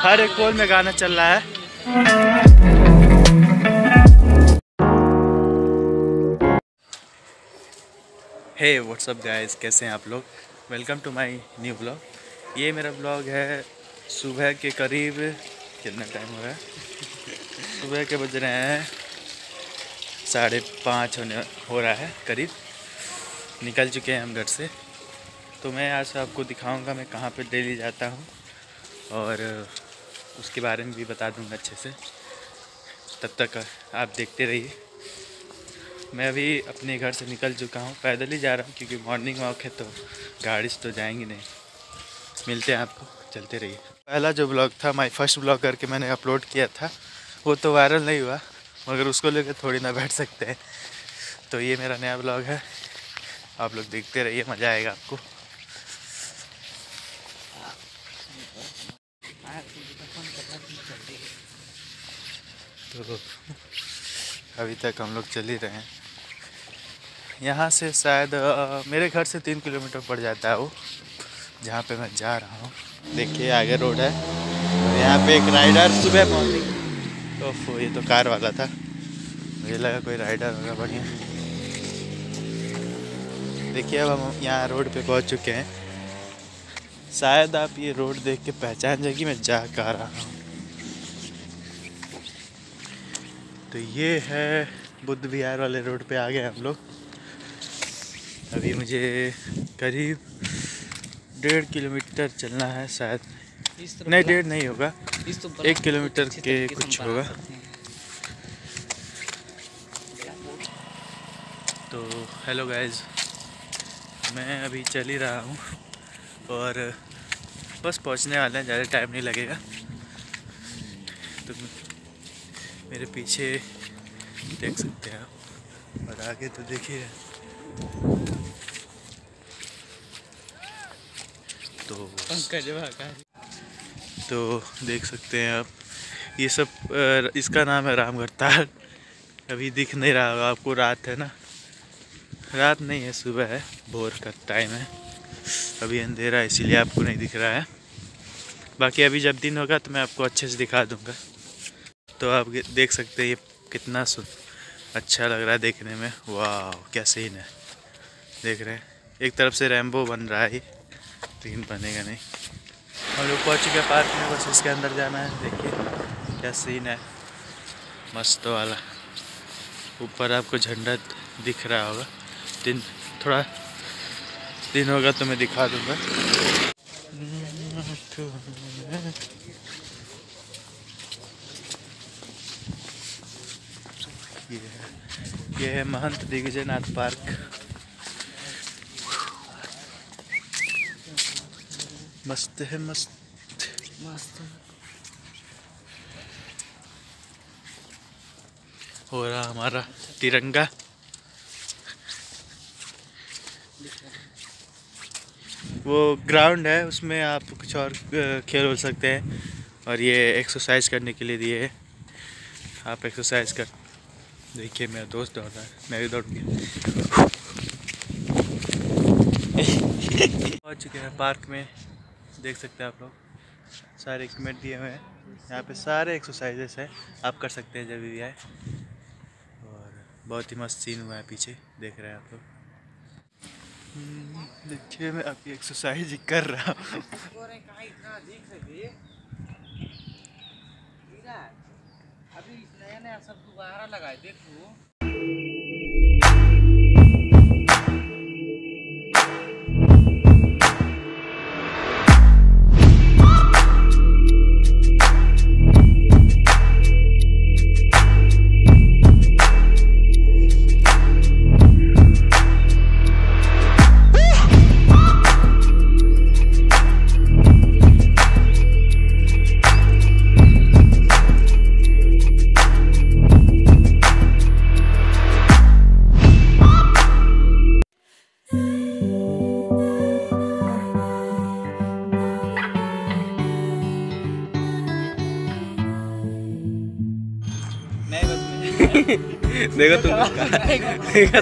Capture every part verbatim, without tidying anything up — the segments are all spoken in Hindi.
हर एक पोल में गाना चल रहा है। हे व्हाट्सअप गाइस, कैसे हैं आप लोग। Welcome to my new blog. ये मेरा ब्लॉग है सुबह के करीब, कितना टाइम हो रहा है, सुबह के बज रहे हैं साढ़े पाँच होने हो रहा है करीब। निकल चुके हैं हम घर से। तो मैं आज आपको दिखाऊंगा मैं कहाँ पे डेली जाता हूँ और उसके बारे में भी बता दूंगा अच्छे से। तब तक आप देखते रहिए। मैं अभी अपने घर से निकल चुका हूँ, पैदल ही जा रहा हूँ क्योंकि मॉर्निंग वॉक है तो गाड़ी से तो जाएंगे नहीं। मिलते हैं आपको, चलते रहिए। पहला जो ब्लॉग था, माय फर्स्ट ब्लॉग करके मैंने अपलोड किया था, वो तो वायरल नहीं हुआ, मगर उसको लेकर थोड़ी ना बैठ सकते हैं। तो ये मेरा नया ब्लॉग है, आप लोग देखते रहिए, मज़ा आएगा आपको। तो अभी तक हम लोग चल ही रहे हैं। यहाँ से शायद आ, मेरे घर से तीन किलोमीटर पड़ जाता है वो, जहाँ पे मैं जा रहा हूँ। देखिए आगे रोड है और यहाँ पे एक राइडर सुबह मॉर्निंग, तो ये तो कार वाला था, मुझे लगा कोई राइडर होगा बढ़िया। देखिए अब हम यहाँ रोड पे पहुँच चुके हैं। शायद आप ये रोड देख के पहचान जाएगी मैं जा कहाँ रहा हूँ। तो ये है बुद्ध विहार वाले रोड पे आ गए हम लोग। अभी मुझे करीब डेढ़ किलोमीटर चलना है शायद, नहीं डेढ़ नहीं होगा, एक किलोमीटर के कुछ होगा। तो हेलो गाइज, मैं अभी चल ही रहा हूँ और बस पहुँचने वाले हैं, ज़्यादा टाइम नहीं लगेगा। तो मेरे पीछे देख सकते हैं आप और आगे तो देखिए। तो तो देख सकते हैं आप, ये सब इसका नाम है रामगढ़ ताल। अभी दिख नहीं रहा होगा आपको, रात है ना, रात नहीं है सुबह है, भोर का टाइम है। अभी अंधेरा है इसीलिए आपको नहीं दिख रहा है। बाकी अभी जब दिन होगा तो मैं आपको अच्छे से दिखा दूंगा। तो आप देख सकते हैं ये कितना सुन अच्छा लग रहा है देखने में। वाह क्या सीन है, देख रहे हैं। एक तरफ से रैम्बो बन रहा है, लेकिन बनेगा नहीं। हम लोग पहुँच चुके पार्क में, बस इसके अंदर जाना है। देखिए क्या सीन है, मस्त वाला। ऊपर आपको झंडा दिख रहा होगा, दिन थोड़ा दिन होगा तो मैं दिखा दूंगा। ये है ये है महंत दिग्विजयनाथ पार्क। मस्त है, मस्त मस्त हो रहा हमारा तिरंगा। वो ग्राउंड है, उसमें आप कुछ और खेल हो सकते हैं और ये एक्सरसाइज करने के लिए दिए है, आप एक्सरसाइज कर। देखिए मेरा दोस्त दौड़ रहा है, मैं भी दौड़ गया। पहुँच चुके हैं पार्क में, देख सकते हैं आप लोग, सारे इक्विपमेंट दिए हुए हैं। यहाँ पे सारे एक्सरसाइजेस हैं, आप कर सकते हैं जब भी आए। और बहुत ही मस्त सीन हुआ है पीछे, देख रहे हैं आप लोग। देखिए मैं अभी एक्सरसाइज ही कर रहा हूँ। अभी नया नया सब दोबारा लगाए देखो। देखो तुम देखो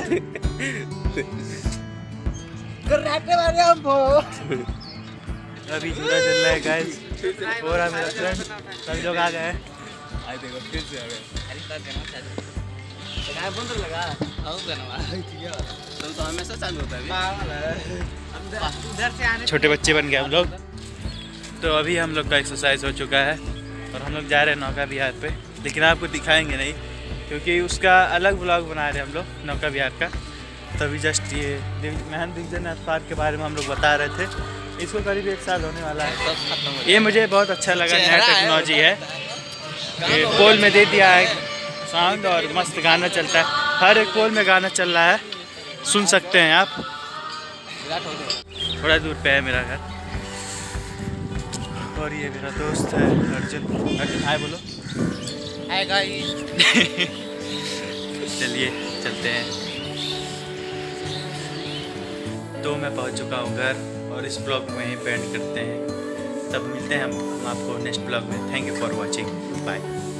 कराटे वाले हम अभी झूला चल रहा है गाइस। पूरा मेरा फ्रेंड सब लोग आ गए हैं। आई देखो फिर से आ गए। अरे कर देना चालू काय बंद लगा आओ करना ठीक है तो तो हमेशा चालू होता है पागल है उधर से आने छोटे बच्चे बन गए हम लोग। तो अभी हम लोग का एक्सरसाइज हो चुका है और हम लोग जा रहे हैं नौका विहार पे, लेकिन आपको दिखाएंगे नहीं क्योंकि उसका अलग व्लॉग बना रहे हैं हम लोग नौका विहार का। तभी जस्ट ये महन दिग्विजयनाथ पार्क के बारे में हम लोग बता रहे थे। इसको करीब एक साल होने वाला है। सब खत्म हो ये मुझे बहुत अच्छा लगा, नया टेक्नोलॉजी है। ये पोल में दे दिया है साउंड और मस्त गाना चलता है, हर एक पोल में गाना चल रहा है, सुन सकते हैं आप। थोड़ा दूर पे है मेरा घर और ये मेरा दोस्त है अर्जुन। अर्जुन हाय बोलो। है गाइस चलिए चलते हैं। तो मैं पहुंच चुका हूं घर और इस ब्लॉग में ही पेंड करते हैं। तब मिलते हैं हम आपको नेक्स्ट ब्लॉग में। Thank you for watching, bye.